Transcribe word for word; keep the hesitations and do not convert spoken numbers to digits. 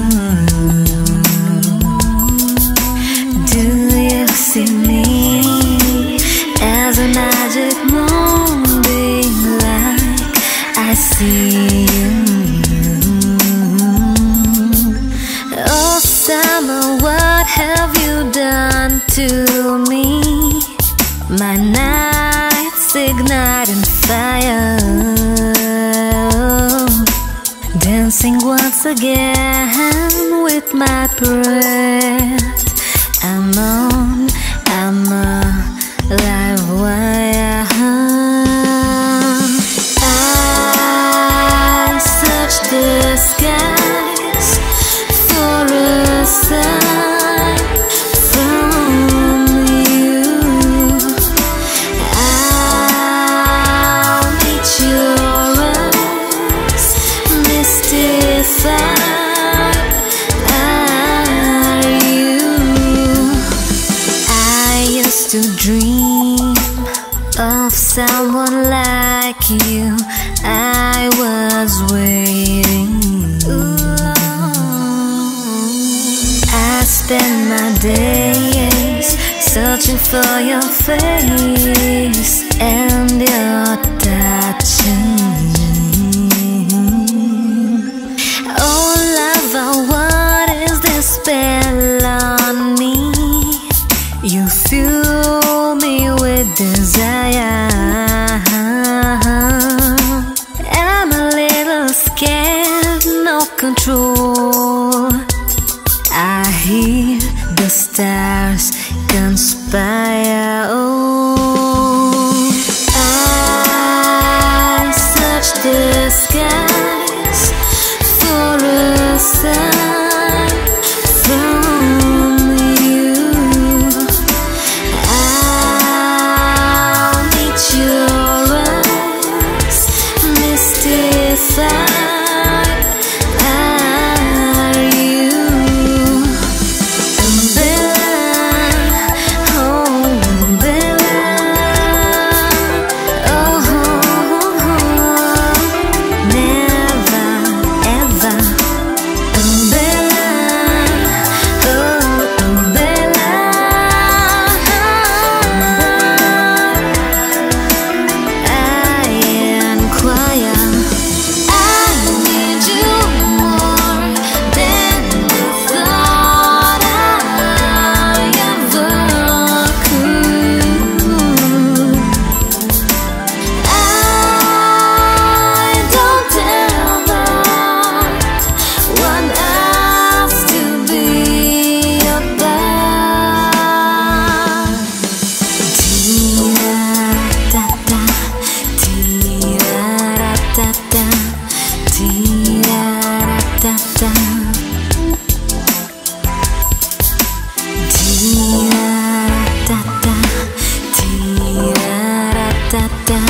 Do you see me as a magic moonbeam like I see you? Oh summer, what have you done to me? My nights igniting fire, dancing once again with my breath. I'm on, I'm a live wire. I search the skies for a sign from you. I'll meet your eyes, mystified. To dream of someone like you, I was waiting. I spend my days searching for your face and your touching. Oh lover, what is this spell on me? You fill me with desire. I'm a little scared, no control. I hear the stars conspire. Oh, I search the skies for a sign from you. I'll meet your eyes, mystified. Da da